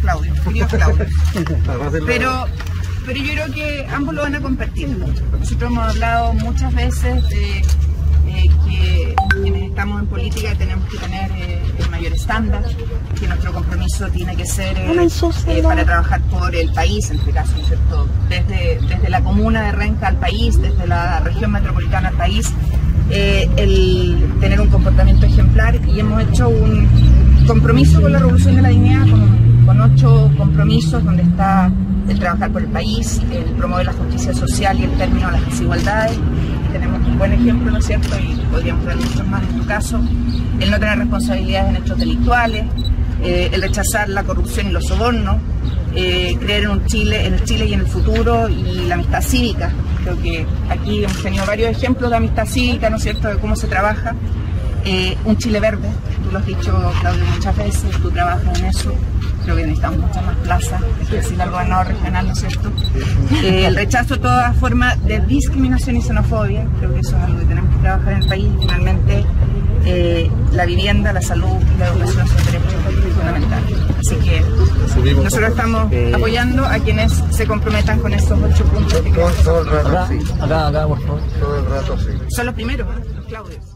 Claudio, queridos Claudio. Pero yo creo que ambos lo van a compartir. Nosotros hemos hablado muchas veces de que quienes estamos en política tenemos que tener el mayor estándar, que nuestro compromiso tiene que ser para trabajar por el país, en este caso, ¿no es cierto? Desde la comuna de Renca al país, desde la región metropolitana al país, el tener un comportamiento ejemplar, y hemos hecho un compromiso con la Revolución de la Dignidad, con 8 compromisos, donde está el trabajar por el país, el promover la justicia social y el término de las desigualdades. Tenemos un buen ejemplo, ¿no es cierto? Y podríamos dar muchos más en tu caso. El no tener responsabilidades en hechos delictuales, el rechazar la corrupción y los sobornos, creer en el Chile y en el futuro, y la amistad cívica. Creo que aquí hemos tenido varios ejemplos de amistad cívica, ¿no es cierto?, de cómo se trabaja. Un Chile verde, tú lo has dicho, Claudio, muchas veces, tú trabajas en eso. Creo que necesitamos muchas más plazas, hay que decirle al gobernador regional, ¿no es cierto? El rechazo a toda forma de discriminación y xenofobia, creo que eso es algo que tenemos que trabajar en el país. Y finalmente, la vivienda, la salud y la educación son derechos fundamentales. Así que nosotros estamos apoyando a quienes se comprometan con estos 8 puntos. Todo el rato, sí. Acá, por favor. Todo el rato, sí. Son los primeros, los Claudios.